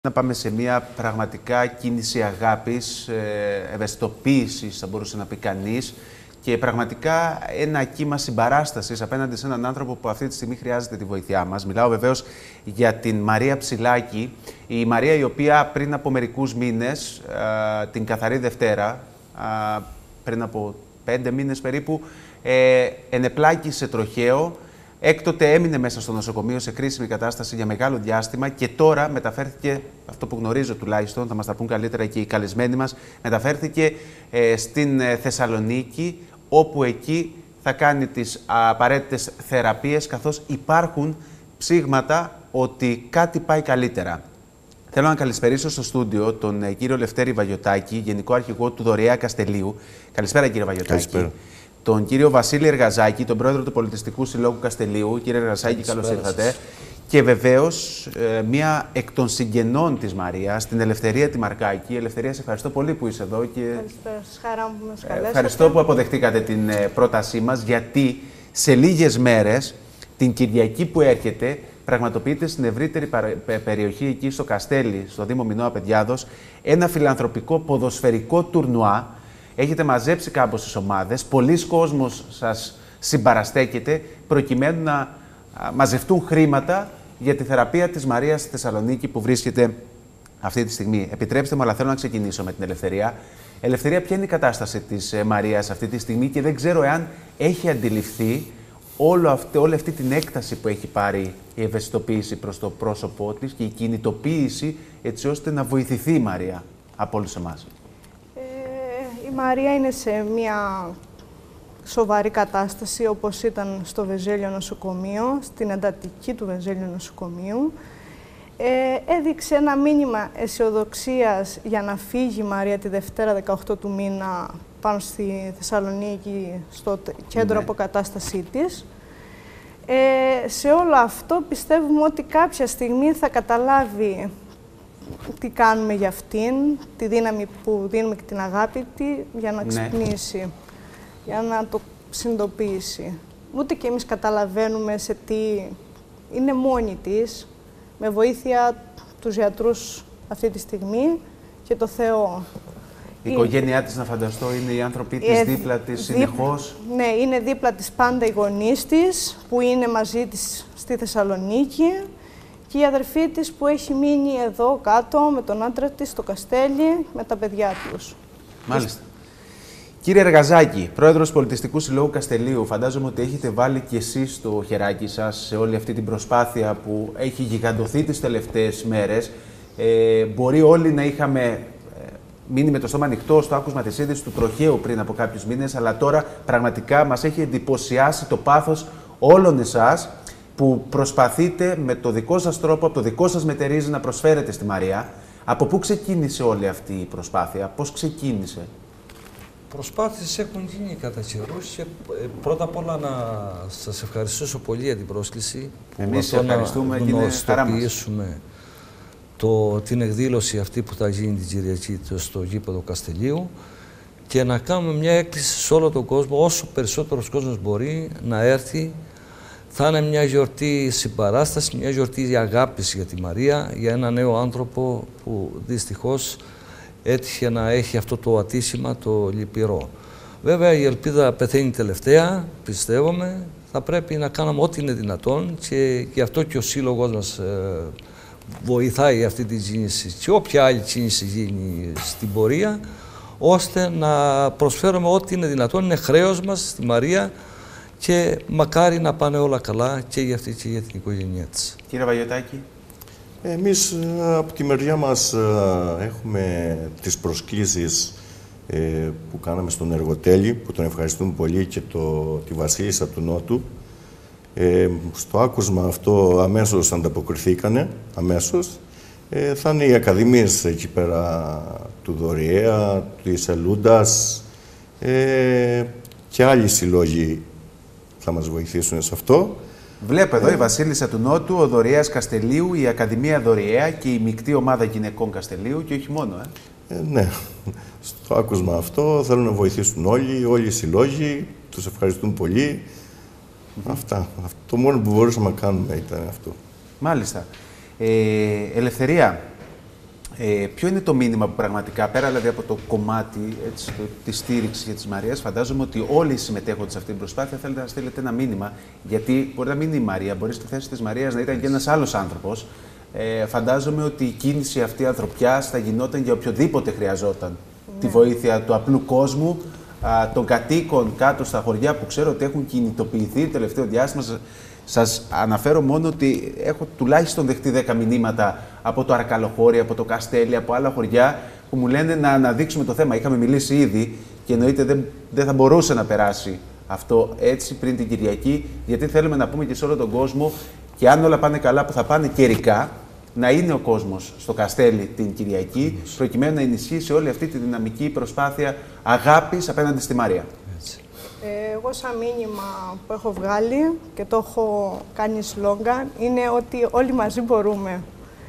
Να πάμε σε μια πραγματικά κίνηση αγάπης, ευαισθητοποίησης, θα μπορούσε να πει κανείς, και πραγματικά ένα κύμα συμπαράστασης απέναντι σε έναν άνθρωπο που αυτή τη στιγμή χρειάζεται τη βοήθειά μας. Μιλάω βεβαίως για την Μαρία Ψηλάκη, η Μαρία η οποία πριν από μερικούς μήνες, την καθαρή Δευτέρα, πριν από 5 μήνες περίπου, ενεπλάκη σε τροχαίο. Έκτοτε έμεινε μέσα στο νοσοκομείο σε κρίσιμη κατάσταση για μεγάλο διάστημα και τώρα μεταφέρθηκε, αυτό που γνωρίζω τουλάχιστον, θα μας τα πούν καλύτερα και οι καλεσμένοι μας, μεταφέρθηκε στην Θεσσαλονίκη, όπου εκεί θα κάνει τις απαραίτητες θεραπείες, καθώς υπάρχουν ψήγματα ότι κάτι πάει καλύτερα. Θέλω να καλησπερίσω στο στούντιο τον κύριο Λευτέρη Βαγιωτάκη, Γενικό Αρχηγό του Δωρεά Καστελείου. Καλησπέρα, κύριε Βαγιωτάκη. Καλησπέρα. Τον κύριο Βασίλη Εργαζάκη, τον πρόεδρο του Πολιτιστικού Συλλόγου Καστελίου. Κύριε Εργαζάκη, καλώς ήρθατε. Και βεβαίως μία εκ των συγγενών της Μαρίας, την Ελευθερία τη Μαρκάκη. Ελευθερία, σε ευχαριστώ πολύ που είσαι εδώ. Και... Καλησπέρα σας, χαρά μου που μας καλέσατε. Ευχαριστώ που αποδεχτήκατε την πρότασή μας, γιατί σε λίγες μέρες, την Κυριακή που έρχεται, πραγματοποιείται στην ευρύτερη περιοχή εκεί στο Καστέλι, στο Δήμο Μινώα Παιδιάδος, ένα φιλανθρωπικό ποδοσφαιρικό τουρνουά. Έχετε μαζέψει κάμποσες ομάδες, πολλοί κόσμος σας συμπαραστέκεται προκειμένου να μαζευτούν χρήματα για τη θεραπεία της Μαρίας στη Θεσσαλονίκη που βρίσκεται αυτή τη στιγμή. Επιτρέψτε μου, αλλά θέλω να ξεκινήσω με την Ελευθερία. Ελευθερία, ποια είναι η κατάσταση της Μαρίας αυτή τη στιγμή και δεν ξέρω εάν έχει αντιληφθεί όλη αυτή την έκταση που έχει πάρει η ευαισθητοποίηση προς το πρόσωπό της και η κινητοποίηση έτσι ώστε να βοηθηθεί η Μαρία από όλους εμάς. Η Μαρία είναι σε μια σοβαρή κατάσταση, όπως ήταν στο Βεζέλιο νοσοκομείο, στην εντατική του Βεζέλιο νοσοκομείου. Έδειξε ένα μήνυμα αισιοδοξίας για να φύγει η Μαρία τη Δευτέρα 18 του μήνα πάνω στη Θεσσαλονίκη, στο κέντρο αποκατάστασή της. Σε όλο αυτό πιστεύουμε ότι κάποια στιγμή θα καταλάβει τι κάνουμε για αυτήν, τη δύναμη που δίνουμε και την αγάπη τη για να ξυπνήσει, για να το συνειδητοποιήσει. Ούτε και εμείς καταλαβαίνουμε σε τι είναι μόνη της, με βοήθεια τους γιατρούς αυτή τη στιγμή και το Θεό. Η οικογένειά της, να φανταστώ, είναι οι άνθρωποι της δίπλα της συνεχώς. Ναι, είναι δίπλα της πάντα οι γονείς της, που είναι μαζί της στη Θεσσαλονίκη, και η αδερφή της που έχει μείνει εδώ κάτω με τον άντρα της στο Καστέλι, με τα παιδιά τους. Μάλιστα. Κύριε Εργαζάκη, πρόεδρος Πολιτιστικού Συλλόγου Καστελίου, φαντάζομαι ότι έχετε βάλει κι εσείς το χεράκι σας σε όλη αυτή την προσπάθεια που έχει γιγαντωθεί τις τελευταίες μέρες. Μπορεί όλοι να είχαμε μείνει με το στόμα ανοιχτό στο άκουσμα της είδησης του τροχαίου πριν από κάποιους μήνες, αλλά τώρα πραγματικά μας έχει εντυπωσιάσει το πάθος όλων εσάς που προσπαθείτε με το δικό σας τρόπο, από το δικό σας μετερίζει να προσφέρετε στη Μαρία. Από πού ξεκίνησε όλη αυτή η προσπάθεια, πώς ξεκίνησε? Προσπάθειες έχουν γίνει κατά καιρούς και πρώτα απ' όλα να σας ευχαριστήσω πολύ για την πρόσκληση. Εμείς ευχαριστούμε και είναι χαρά μας. Την εκδήλωση αυτή που θα γίνει την Κυριακή στο γήπεδο Καστελίου και να κάνουμε μια έκκληση σε όλο τον κόσμο, όσο περισσότερος κόσμος μπορεί να έρθει. Θα είναι μια γιορτή συμπαράσταση, μια γιορτή αγάπης για τη Μαρία, για ένα νέο άνθρωπο που δυστυχώς έτυχε να έχει αυτό το ατύχημα, το λυπηρό. Βέβαια η ελπίδα πεθαίνει τελευταία, πιστεύουμε. Θα πρέπει να κάνουμε ό,τι είναι δυνατόν και γι' αυτό και ο σύλλογος μας βοηθάει αυτή τη κίνηση και όποια άλλη κίνηση γίνει στην πορεία, ώστε να προσφέρουμε ό,τι είναι δυνατόν. Είναι χρέος μας στη Μαρία και μακάρι να πάνε όλα καλά και για αυτή και για την οικογένειά της. Κύριε Βαγιωτάκη. Εμείς από τη μεριά μας έχουμε τις προσκλήσεις που κάναμε στον Εργοτέλη, που τον ευχαριστούμε πολύ, και τη Βασίλισσα του Νότου. Στο άκουσμα αυτό αμέσως ανταποκριθήκανε, αμέσως. Θα είναι οι ακαδημίες εκεί πέρα του Δωρεά, της Ελούντας και άλλοι συλλόγοι θα μας βοηθήσουν σε αυτό. Βλέπω εδώ η Βασίλισσα του Νότου, ο Δωρεάς Καστελίου, η Ακαδημία Δωρεά και η μεικτή ομάδα γυναικών Καστελίου και όχι μόνο. Ναι, στο άκουσμα αυτό θέλουν να βοηθήσουν όλοι οι συλλόγοι, τους ευχαριστούν πολύ. Αυτά. Το μόνο που μπορούσαμε να κάνουμε ήταν αυτό. Μάλιστα. Ελευθερία, Ποιο είναι το μήνυμα που πραγματικά, πέρα δηλαδή από το κομμάτι τη στήριξη της Μαρίας, φαντάζομαι ότι όλοι οι συμμετέχοντες σε αυτή την προσπάθεια θέλετε να στείλετε ένα μήνυμα, γιατί μπορεί να μην είναι η Μαρία, μπορεί στη θέση της Μαρίας να ήταν και ένας άλλος άνθρωπος. Φαντάζομαι ότι η κίνηση αυτή ανθρωπιάς θα γινόταν για οποιοδήποτε χρειαζόταν τη βοήθεια του απλού κόσμου, των κατοίκων κάτω στα χωριά που ξέρω ότι έχουν κινητοποιηθεί το τελευταίο διάστημα. Σας αναφέρω μόνο ότι έχω τουλάχιστον δεχτεί 10 μηνύματα από το Αρκαλοχώρι, από το Καστέλι, από άλλα χωριά που μου λένε να αναδείξουμε το θέμα. Είχαμε μιλήσει ήδη και εννοείται δεν θα μπορούσε να περάσει αυτό έτσι πριν την Κυριακή, γιατί θέλουμε να πούμε και σε όλο τον κόσμο και αν όλα πάνε καλά που θα πάνε καιρικά, να είναι ο κόσμος στο Καστέλι την Κυριακή, προκειμένου να ενισχύσει όλη αυτή τη δυναμική προσπάθεια αγάπης απέναντι στη Μαρία. Εγώ σαν μήνυμα που έχω βγάλει και το έχω κάνει σλόγγαν είναι ότι όλοι μαζί μπορούμε.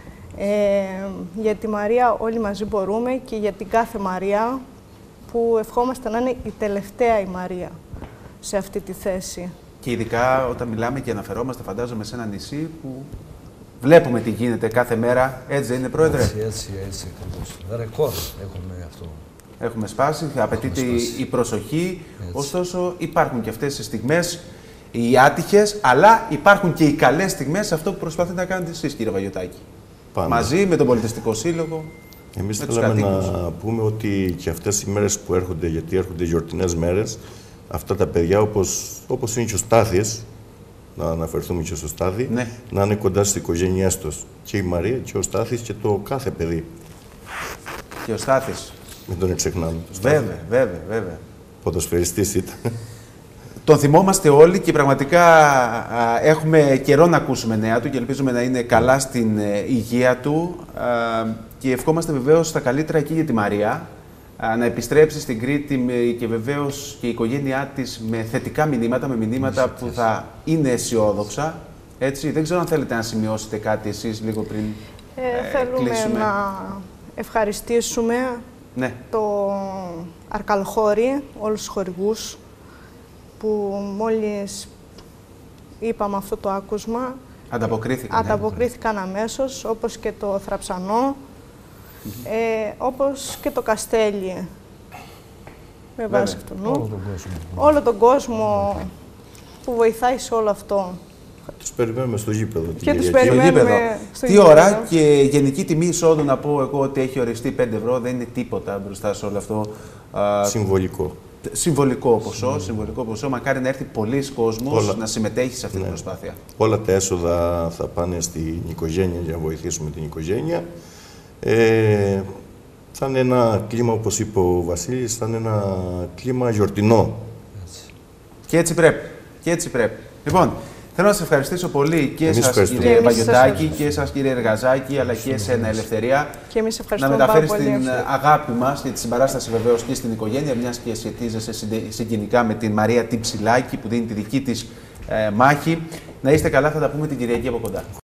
Για τη Μαρία όλοι μαζί μπορούμε και για την κάθε Μαρία που ευχόμαστε να είναι η τελευταία η Μαρία σε αυτή τη θέση. Και ειδικά όταν μιλάμε και αναφερόμαστε φαντάζομαι σε ένα νησί που βλέπουμε τι γίνεται κάθε μέρα. Έτσι δεν είναι, Πρόεδρε? Έτσι ακριβώς. Ρεκόρ έχουμε αυτό. Έχουμε σπάσει, απαιτείται η προσοχή, ωστόσο υπάρχουν και αυτές οι στιγμές, οι άτυχες, αλλά υπάρχουν και οι καλές στιγμές σε αυτό που προσπαθείτε να κάνετε εσείς, κύριε Βαγιωτάκη. Μαζί με τον Πολιτιστικό Σύλλογο. Εμείς θέλαμε να πούμε ότι και αυτές οι μέρες που έρχονται, γιατί έρχονται γιορτινές μέρες, αυτά τα παιδιά όπως είναι και ο Στάθης, να αναφερθούμε και στο Στάθη, ναι, να είναι κοντά στις οικογένειές τους. Και η Μαρία και ο Στάθης και το κάθε παιδί. Και ο Στάθης. Μην τον εξεχνάμε. Βέβαια. Ποδοσφαιριστής ήταν. Τον θυμόμαστε όλοι και πραγματικά έχουμε καιρό να ακούσουμε νέα του και ελπίζουμε να είναι καλά στην υγεία του και ευχόμαστε βεβαίως τα καλύτερα εκεί για τη Μαρία, να επιστρέψει στην Κρήτη και βεβαίως και η οικογένειά της με θετικά μηνύματα, με μηνύματα που θα είναι αισιόδοξα. Έτσι, δεν ξέρω αν θέλετε να σημειώσετε κάτι εσείς λίγο πριν θέλουμε κλείσουμε. Να ευχαριστήσουμε το Αρκαλοχώρι, όλους τους χορηγούς που μόλις είπαμε αυτό το άκουσμα ανταποκρίθηκαν αμέσως, όπως και το Θραψανό, όπως και το Καστέλι. Με βάση αυτού. Όλο τον κόσμο που βοηθάει σε όλο αυτό. Τους περιμένουμε στο γήπεδο. Και τους περιμένουμε στο γήπεδο. Τι ώρα και γενική τιμή εισόδου, να πω εγώ ότι έχει οριστεί 5 ευρώ, δεν είναι τίποτα μπροστά σε όλο αυτό. Συμβολικό. Συμβολικό ποσό. Μακάρι να έρθει πολλοί κόσμος να συμμετέχει σε αυτή την προσπάθεια. Όλα τα έσοδα θα πάνε στην οικογένεια για να βοηθήσουμε την οικογένεια. Θα είναι ένα κλίμα, όπως είπε ο Βασίλης, θα είναι ένα κλίμα γιορτινό. Και έτσι πρέπει. Λοιπόν, θέλω να σας ευχαριστήσω πολύ και εσάς, κύριε Βαγιωτάκη, και εσάς, κύριε Εργαζάκη, αλλά και εσένα, Ελευθερία. Και εμείς ευχαριστούμε να μεταφέρεις πάρα πολύ την αγάπη μας και τη συμπαράσταση βεβαίως και στην οικογένεια, μιας και σχετίζεσαι συγκινικά με την Μαρία την Ψηλάκη που δίνει τη δική της μάχη. Να είστε καλά, θα τα πούμε την Κυριακή από κοντά.